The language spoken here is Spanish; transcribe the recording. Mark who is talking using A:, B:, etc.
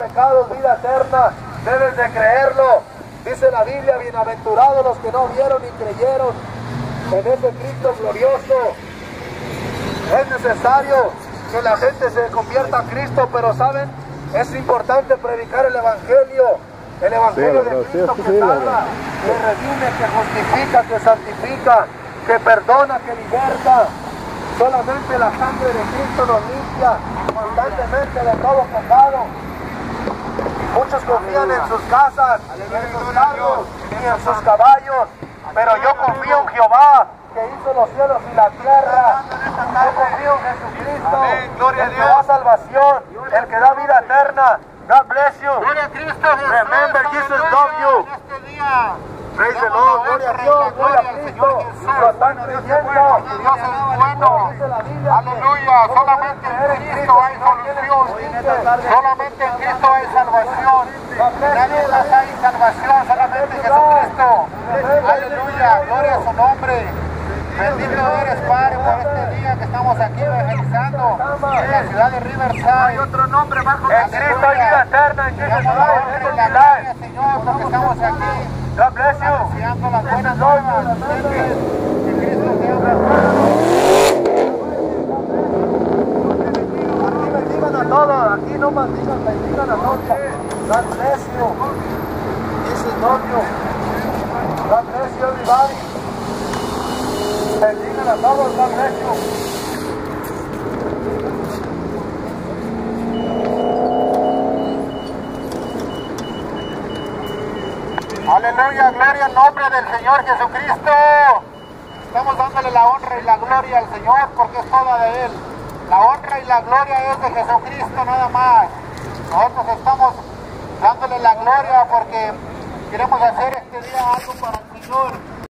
A: pecados, vida eterna. Debes de creerlo. Dice la Biblia, bienaventurados los que no vieron y creyeron en ese Cristo glorioso. Es necesario que la gente se convierta a Cristo, pero ¿saben? Es importante predicar el Evangelio de Cristo, que salva, que redime, que justifica, que santifica, que perdona, que liberta. Solamente la sangre de Cristo nos limpia constantemente de todo pecado. Muchos confían en sus casas, en sus carros y en sus caballos, pero yo confío en Jehová, que hizo los cielos y la tierra. Yo confío en Jesucristo, el que da salvación, el que da vida eterna. God bless you.
B: Gloria a Cristo.
A: Remember, Jesus loves you. Praise the Lord. Gloria a Dios, gloria a Cristo. Lo están creyendo.
B: Dios es bueno. Aleluya. Solamente en Cristo hay solución. Solamente en Cristo hay salvación. Nadie más hay salvación, solamente en Jesucristo. Aleluya. Gloria a su nombre. Bendito eres, Padre, por este día que estamos aquí evangelizando en la ciudad de Riverside.
A: Hay otro nombre bajo de Cristo hay vida eterna. En Cristo
B: Damos la honra y la gloria, Señor, porque estamos aquí
A: God bless you.
B: anunciando las buenas nuevas. En Cristo te amo.
A: Aquí bendigan a todos. Aquí no maldigan, bendigan a todos. God bless you. Jesus love you. God bless you, everybody. Bendigan a todos. God bless you.
B: Aleluya, gloria al nombre del Señor Jesucristo. Estamos dándole la honra y la gloria al Señor porque es toda de Él. La honra y la gloria es de Jesucristo nada más. Nosotros estamos dándole la gloria porque queremos hacer este día algo para el Señor.